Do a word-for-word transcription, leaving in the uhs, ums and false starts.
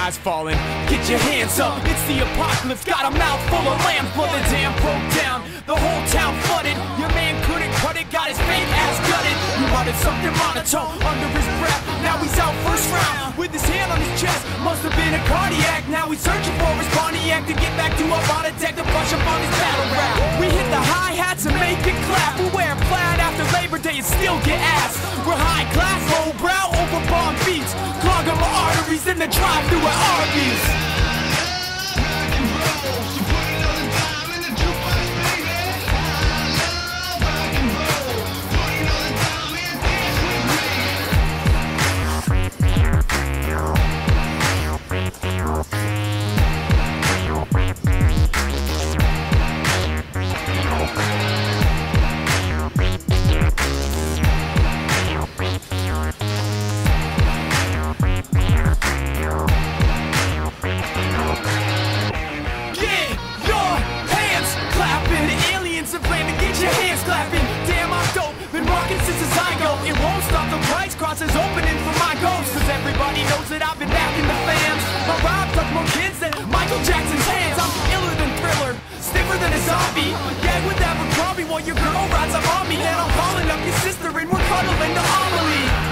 sky's falling. Get your hands up, it's the apocalypse. Got a mouth full of lamb, but the dam broke down. The whole town flooded. Your man couldn't cut it, got his fake ass gutted. He muttered something monotone under his breath. Now he's out first round with his hand on his chest. Must have been a cardiac. Now he's searching for his Pontiac to get back to up on a deck to brush up on his battle rap. We hit the hi-hats and make it clap. We wear plaid after Labor Day and still get ass. We're high class, low brow, over bomb beats. Clog up my arteries in the drive-thru at Arby's. Crosses opening for my ghost, cause everybody knows that I've been back in the fans. My rhymes touch more kids than Michael Jackson's hands. I'm iller than Thriller, stiffer than a zombie. Gag with Abercrombie while your girl rides up on me. Then I'm calling up your sister and we're cuddling the Amelie.